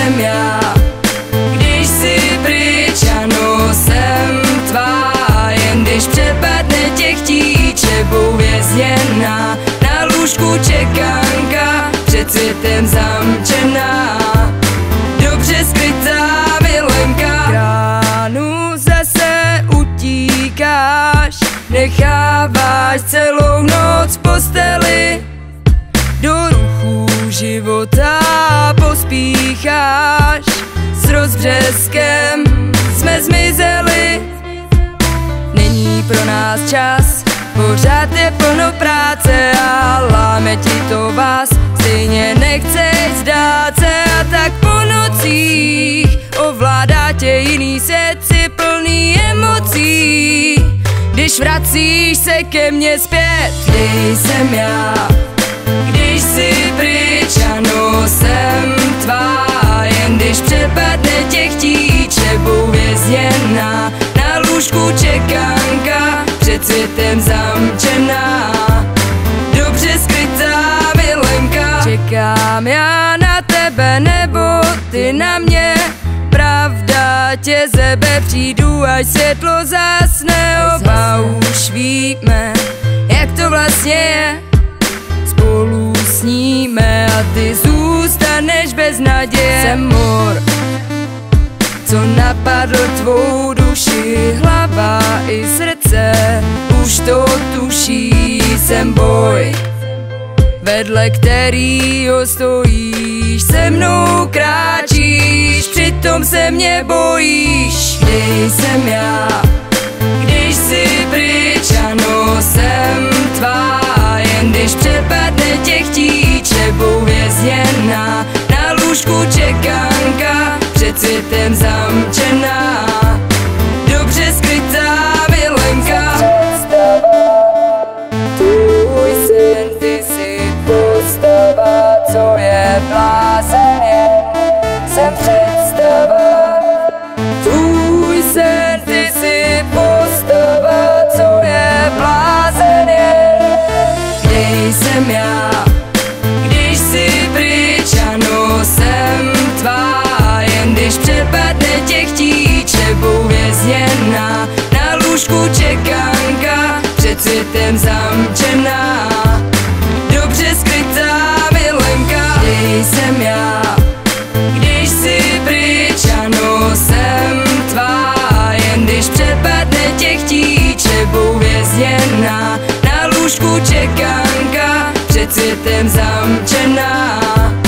jsem já. Když si pryč, ano, jsem tvá. Jen když přepadne tě chtíče, budou vězněná. Na lůžku čekanka, před světem zamčená. Dobře skrytá milenka. Ránu zase utíkáš, necháváš celou noc v posteli. Do ruchu života pospícháš, s rozbřeskem jsme zmizeli. Není pro nás čas, pořád je plno práce a láme ti to vás. Stejně nechceš zdát se a tak po nocích ovládá tě jiný svět, si plný emocí. Když vracíš se ke mně zpět, kde jsem já. Když si pryč, ano, jsem tvá. Jen když přepadne tě chtíče, budou vězněná. Na lůžku čekanka, před světem zamčená. Dobře skrytá milenka. Čekám já na tebe, nebo ty na mě. Pravda tě zebe, přijdu, až světlo zásne. Oba už víme, jak to vlastně je. Spolu sníme a ty zůstaneš bez naděje. Jsem mor, co napadl tvou duši. Hlava i srdce už to tuší. Jsem boj, vedle kterýho stojíš. Se mnou kráčíš, přitom se mě bojíš. Kde jsem já. Když si pryč, ano, jsem tvá. Jen když přepadne tě chtíče, budou vězněná. Na lůžku čekanka, před světem zamčená. Dobře skrytá milenka. Tvůj sen, ty jsi postava, co je blázen, jen jsem představa. Tvůj sen, ty jsi postava, co je blázen, jen kde jsem já. Když si pryč, ano, jsem tvá. Jen když přepadne tě chtíče, budou vězněná. Na lůžku čekanka, před světem zamčená. Dobře skrytá milenka. Kde jsem já. Když si pryč, ano, jsem tvá. Jen když přepadne tě chtíče, budou vězněná. Na lůžku čekanka, před světem zamčená.